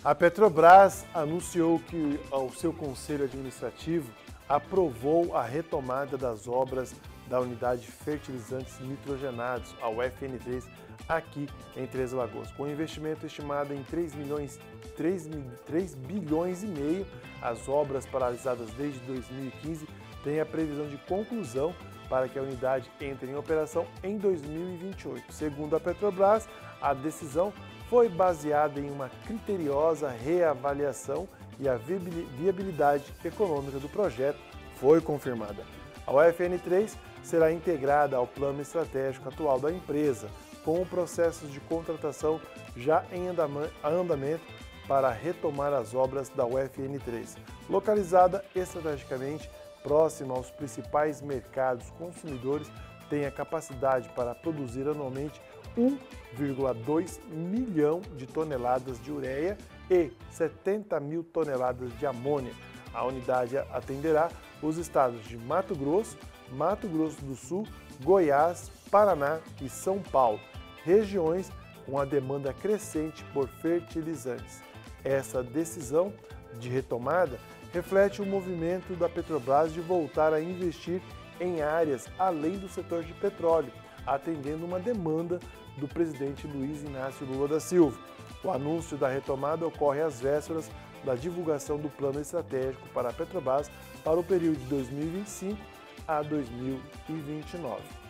A Petrobras anunciou que o seu Conselho Administrativo aprovou a retomada das obras da unidade de fertilizantes nitrogenados, a UFN3, aqui em Três Lagoas. Com investimento estimado em 3 bilhões e meio, as obras paralisadas desde 2015 têm a previsão de conclusão para que a unidade entre em operação em 2028. Segundo a Petrobras, a decisão foi baseada em uma criteriosa reavaliação e a viabilidade econômica do projeto foi confirmada. A UFN3 será integrada ao plano estratégico atual da empresa, com processos de contratação já em andamento para retomar as obras da UFN3. Localizada estrategicamente próxima aos principais mercados consumidores, tem a capacidade para produzir anualmente 1,2 milhão de toneladas de ureia e 70 mil toneladas de amônia. A unidade atenderá os estados de Mato Grosso do Sul, Goiás, Paraná e São Paulo, regiões com a demanda crescente por fertilizantes. Essa decisão de retomada reflete o movimento da Petrobras de voltar a investir em áreas além do setor de petróleo, atendendo uma demanda do presidente Luiz Inácio Lula da Silva. O anúncio da retomada ocorre às vésperas da divulgação do plano estratégico para a Petrobras para o período de 2025 a 2029.